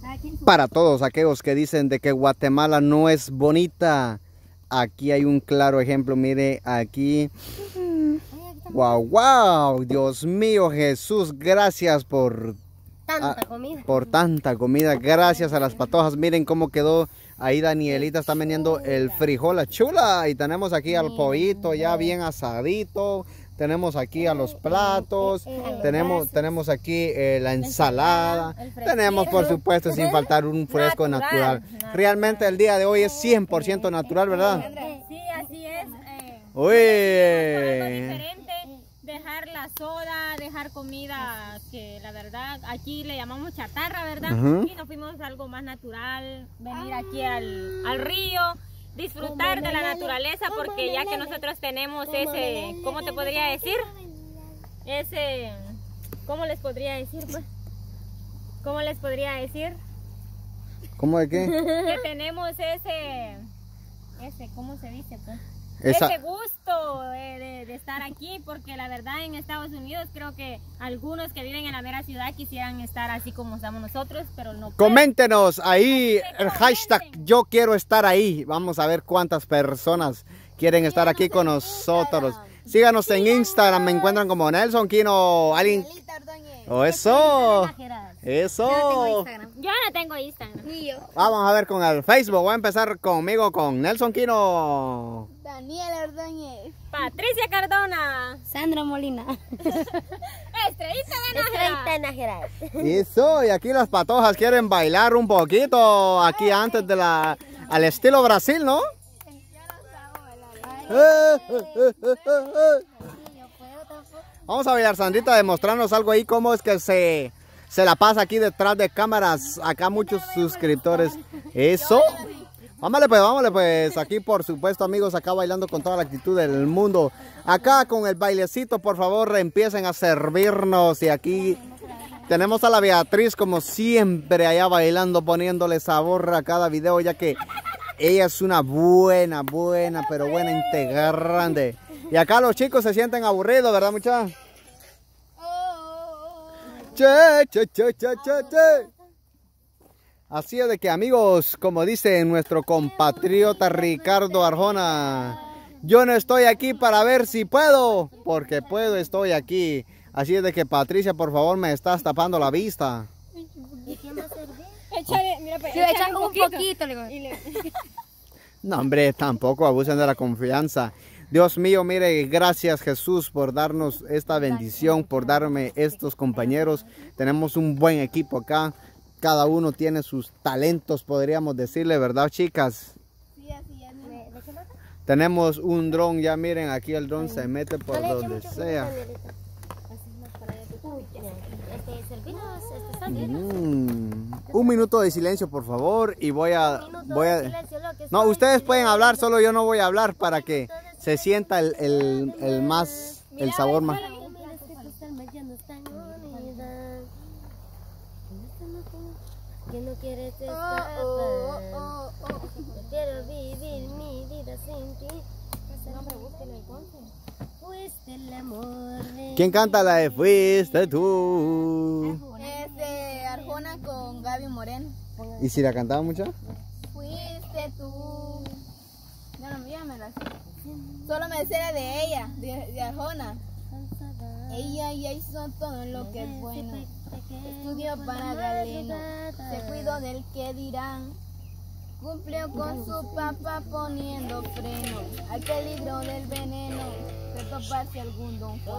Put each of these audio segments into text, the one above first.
Para todos aquellos que dicen de que Guatemala no es bonita, aquí hay un claro ejemplo. Mire, aquí. Wow, wow, Dios mío, Jesús, gracias por tanta comida. Gracias a las patojas. Miren cómo quedó. Ahí Danielita está vendiendo el frijol, la chula. Y tenemos aquí al pollito ya bien asadito. Tenemos aquí a los platos. Tenemos aquí la ensalada. Tenemos, por supuesto, sin faltar un fresco natural. Realmente el día de hoy es 100% natural, ¿verdad? Sí, así es. Uy. Diferente, dejar la soda, dejar comida que la verdad aquí le llamamos chatarra, ¿verdad? Y nos fuimos a algo más natural, venir aquí al río, disfrutar de la naturaleza, porque ya que nosotros tenemos ese, ¿cómo te podría decir? Ese, ¿cómo les podría decir, pues? ¿Cómo les podría decir? ¿Cómo de qué? Que tenemos ese, ¿cómo se dice, pues? Ese gusto de estar aquí, porque la verdad en Estados Unidos creo que algunos que viven en la mera ciudad quisieran estar así como estamos nosotros, pero no pueden. Coméntenos ahí el hashtag yo quiero estar ahí. Vamos a ver cuántas personas quieren estar aquí con nosotros. Síganos en Instagram, me encuentran como Nelson Quino. ¿Alguien? Oh, eso. Eso. Yo no tengo Instagram. Ni yo. Vamos a ver con el Facebook. Voy a empezar conmigo con Nelson Quino. Daniel Ordóñez. Patricia Cardona. Sandra Molina. Estrellita de Nájera. Eso, y aquí las patojas quieren bailar un poquito. Aquí antes de al estilo Brasil, ¿no? Vamos a bailar, Sandrita, demostrarnos algo ahí, cómo es que se la pasa aquí detrás de cámaras. Acá muchos suscriptores. Eso. Vámonos pues, aquí por supuesto amigos, acá bailando con toda la actitud del mundo. Acá con el bailecito, por favor, empiecen a servirnos. Y aquí tenemos a la Beatriz como siempre allá bailando, poniéndole sabor a cada video, ya que ella es una buena integrante. Y acá los chicos se sienten aburridos, ¿verdad, muchachos? Che. Así es de que amigos, como dice nuestro compatriota Ricardo Arjona, yo no estoy aquí para ver si puedo, porque puedo, estoy aquí. Así es de que Patricia, por favor, me estás tapando la vista. Échale un poquito. No, hombre, tampoco abusen de la confianza. Dios mío, mire, gracias Jesús por darnos esta bendición, por darme estos compañeros. Tenemos un buen equipo acá. Cada uno tiene sus talentos, podríamos decirle, ¿verdad, chicas? Sí, así es. Tenemos un dron, ya miren, aquí el dron se mete por donde sea. Un minuto de silencio, por favor, y voy a... No, ustedes pueden hablar, solo yo no voy a hablar para que se sienta el sabor más... Que no quieres escapar. Yo quiero vivir mi vida sin ti. Fuiste el amor de... ¿Quién canta la de Fuiste tú? Es de Arjona con Gaby Moreno. ¿Y si la cantaba mucho? Fuiste tú. Ya me la sé. Solo me sé la de ella, de Arjona. Ella ya hizo todo lo que es bueno. Estudió para Galeno, se cuidó del que dirán. Cumplió con su papá poniendo freno al peligro del veneno de toparse algún don Juan.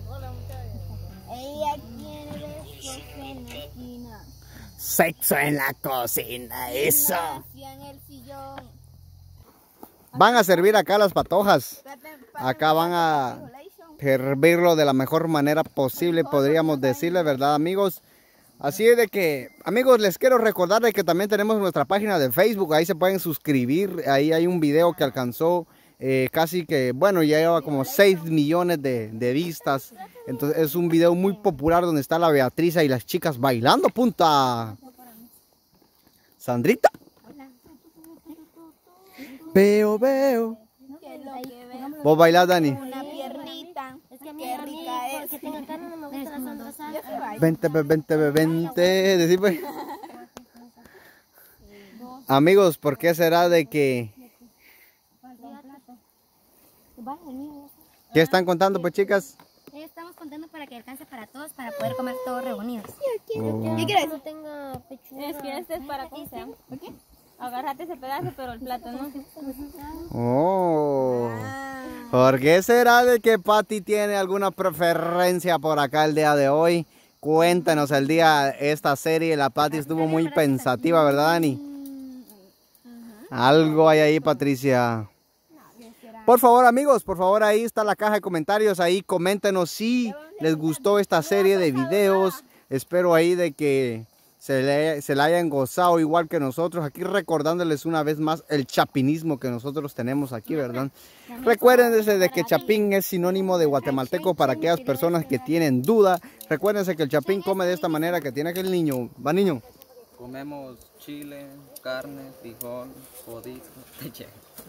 Ella quiere besos en la esquina. Sexo en la cocina, eso. En el sillón. Van a servir acá las patojas. Acá van a servirlo de la mejor manera posible, podríamos decirle, ¿verdad, amigos? Así es de que, amigos, les quiero recordar de que también tenemos nuestra página de Facebook. Ahí se pueden suscribir. Ahí hay un video que alcanzó casi que, bueno, ya lleva como 6 millones de vistas. Entonces es un video muy popular donde está la Beatriz y las chicas bailando, punta. Sandrita. Veo. ¿Vos bailás, Dani? Una piernita. Qué rica es. Vente. Decí, pues. Amigos, ¿por qué será de que... ¿Qué están contando, pues, chicas? Estamos contando para que alcance para todos, para poder comer todos reunidos. ¿Qué quieres? No tengo pechuga. Es que este es para ¿cómo se llama? Agárrate ese pedazo, pero el plato no. Oh. ¿Por qué será de que Pati tiene alguna preferencia por acá el día de hoy? Cuéntanos el día, esta serie, la Pati estuvo muy pensativa, ¿verdad, Dani? Algo hay ahí, Patricia. Por favor, amigos, por favor, ahí está la caja de comentarios, ahí coméntenos si les gustó esta serie de videos. Espero ahí de que se la hayan gozado igual que nosotros. Aquí recordándoles una vez más el chapinismo que nosotros tenemos aquí, ¿verdad? Recuérdense de que chapín es sinónimo de guatemalteco para aquellas personas que tienen duda. Recuérdense que el chapín come de esta manera que tiene aquel niño. ¿Va, niño? Comemos chile, carne, frijol, codito, leche.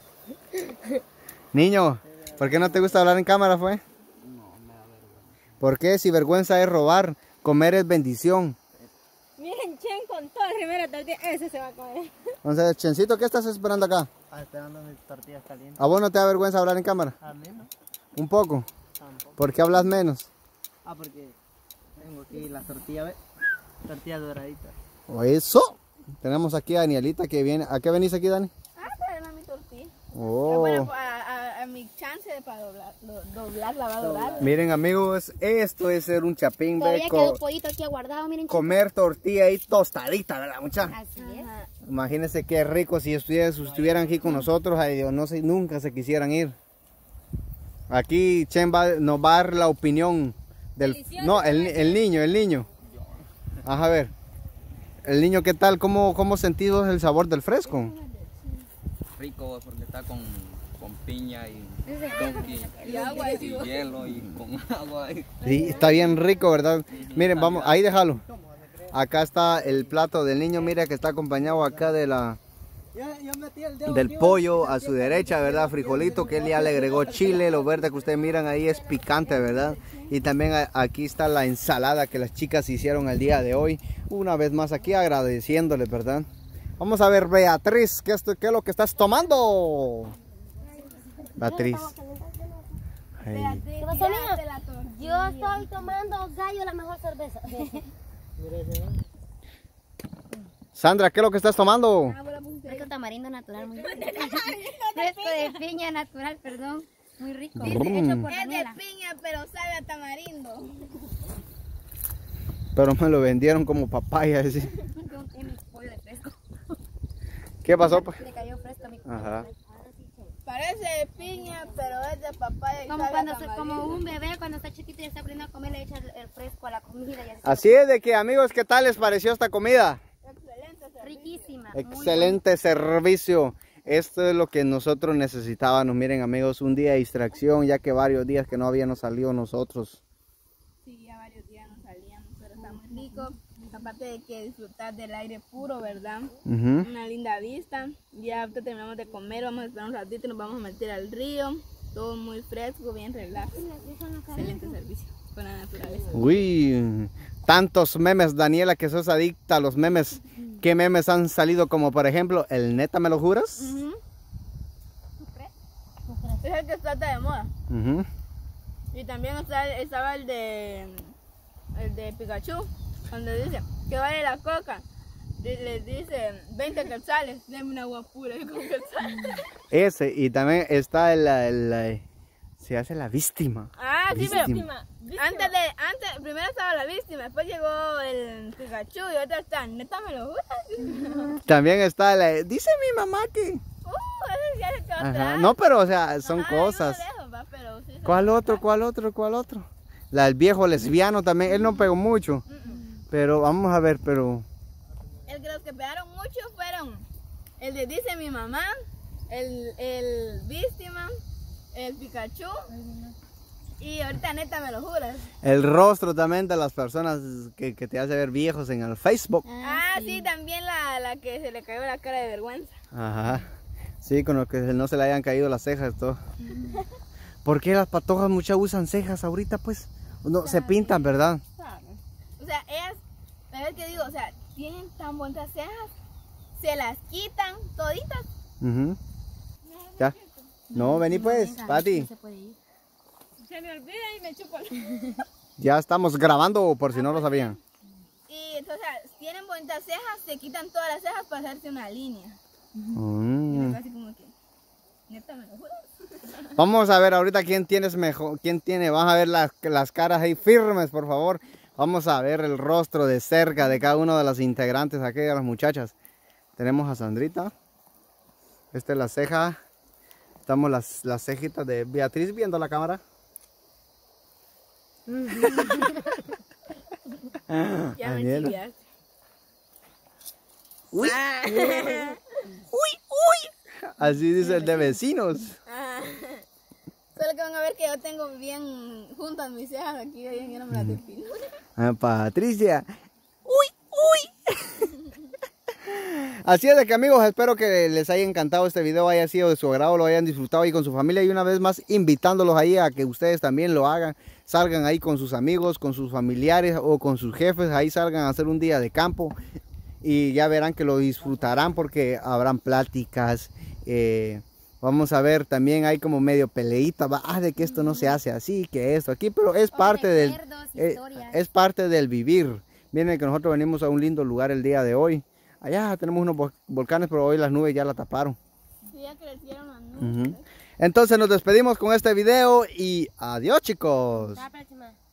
Niño, ¿por qué no te gusta hablar en cámara, fue? No, me da vergüenza. ¿Por qué? Si vergüenza es robar, comer es bendición. Miren, Chen con todo el primero tortilla, ese se va a comer. Entonces, Chencito, ¿qué estás esperando acá? Esperando mis tortillas calientes. ¿A vos no te da vergüenza hablar en cámara? A mí no. ¿Un poco? Tampoco. ¿Por qué hablas menos? Porque tengo aquí las tortillas, ¿ves? Tortillas doraditas. ¿O eso? Tenemos aquí a Danielita que viene. ¿A qué venís aquí, Dani? Traerme mi tortilla. Oh. Bueno, a mi chance de para doblarla, va a doblar. Miren, amigos, esto es ser un chapín, Todavía ve, quedó pollito aquí aguardado, miren. comer tortilla ahí tostadita, ¿verdad, muchachos? Así es. Imagínense qué rico si estuvieran aquí con nosotros, ay Dios, no sé, nunca se quisieran ir. Aquí Chen nos va a dar la opinión del... No, el niño. Ajá, a ver. El niño, ¿qué tal? ¿Cómo sentido el sabor del fresco? Rico porque está con piña y agua, y hielo y con agua. Sí, está bien rico, ¿verdad? Miren, vamos, ahí déjalo. Acá está el plato del niño, mira que está acompañado acá de del pollo a su derecha, ¿verdad? Frijolito que él ya le agregó chile, lo verde que ustedes miran ahí es picante, ¿verdad? Y también aquí está la ensalada que las chicas hicieron el día de hoy. Una vez más aquí agradeciéndole, ¿verdad? Vamos a ver, Beatriz, ¿qué es lo que estás tomando? Beatriz. Ay. ¿Qué pasó, niña? Yo estoy tomando Gallo, la mejor cerveza. Sandra, ¿qué es lo que estás tomando? Fresco tamarindo natural, muy rico. Fresco de piña natural, perdón. Muy rico. Hecho por Es de Daniela. piña, pero sabe a tamarindo. Pero me lo vendieron como papaya. ¿Sí? Tiene pollo de fresco. ¿Qué pasó, pues? Le cayó fresco a mi Ajá. Parece de piña, pero es de papaya y Como sabe a cuando tamarindo. como un bebé cuando está chiquito y está aprendiendo a comer, le echa el fresco a la comida y así. Así es de que, amigos, ¿qué tal les pareció esta comida? Riquísima. Excelente servicio. Esto es lo que nosotros necesitábamos. Miren, amigos, un día de distracción, ya que varios días que no habíamos salido nosotros. Sí, ya varios días no salíamos, pero está muy rico. Aparte de que disfrutar del aire puro, ¿verdad? Ujú. Una linda vista. Ya ahorita terminamos de comer, vamos a esperar un ratito y nos vamos a meter al río. Todo muy fresco, bien relax. Excelente servicio con la naturaleza. Uy, tantos memes, Daniela, que sos adicta a los memes. ¿Qué memes han salido? Como por ejemplo, ¿el neta me lo juras? Ujú. Es el que está de moda. Ujú. Y también estaba el de Pikachu, donde dice, ¿qué vale la coca? Les dice, 20 quetzales, denme una agua pura con quetzales. Ese, y también está se hace la víctima. Ah, sí, Víctima. pero antes, primero estaba la víctima, después llegó el Pikachu y ahorita está, ¿neta me lo juras? También está dice mi mamá que... Ese ya se quedó Ajá. atrás. No, pero o sea, son Ajá, cosas. no lo dejo, va, pero sí se ¿Cuál quedó otro? atrás. ¿Cuál otro? El viejo lesbiano también, él no pegó mucho. Pero vamos a ver, pero... Los que pegaron mucho fueron el de Dice mi mamá, el víctima, el Pikachu y ahorita neta me lo juras. El rostro también de las personas que te hace ver viejos en el Facebook. Ah, sí, también la que se le cayó la cara de vergüenza. Ajá. Sí, con lo que no se le hayan caído las cejas y todo. ¿Por qué las patojas muchas usan cejas ahorita, pues? No, se pintan, ¿verdad? O sea, ellas, ¿sabes qué digo? O sea, tienen tan bonitas cejas, se las quitan toditas. Ujú. Ya. No, vení pues, Pati. No se puede ir. Se me olvida y me chupo. Ya estamos grabando por si no lo sabían. Y entonces, tienen bonitas cejas, se quitan todas las cejas para hacerse una línea. Mm. Así como que, neta, me lo juro. Vamos a ver ahorita quién tienes mejor, vamos a ver las caras ahí firmes, por favor. Vamos a ver el rostro de cerca de cada uno de los integrantes aquí, de las muchachas. Tenemos a Sandrita. Esta es la ceja. Estamos las cejitas de Beatriz viendo la cámara. Ya me Daniela. chiviaste. Uy. Uy. Así dice el de vecinos. Solo que van a ver que yo tengo bien juntas mis cejas aquí, yo no me las depilo. Ah, Patricia. Uy. Así es de que, amigos, espero que les haya encantado este video, haya sido de su agrado, lo hayan disfrutado ahí con su familia, y una vez más invitándolos ahí a que ustedes también lo hagan. Salgan ahí con sus amigos, con sus familiares o con sus jefes, ahí salgan a hacer un día de campo y ya verán que lo disfrutarán porque habrán pláticas. Vamos a ver, también hay como medio peleita, de que esto no se hace así, que esto aquí, pero es parte es parte del vivir. Miren que nosotros venimos a un lindo lugar el día de hoy. Allá tenemos unos volcanes, pero hoy las nubes ya la taparon. Sí, ya crecieron las nubes. Entonces nos despedimos con este video y adiós, chicos. Hasta la próxima.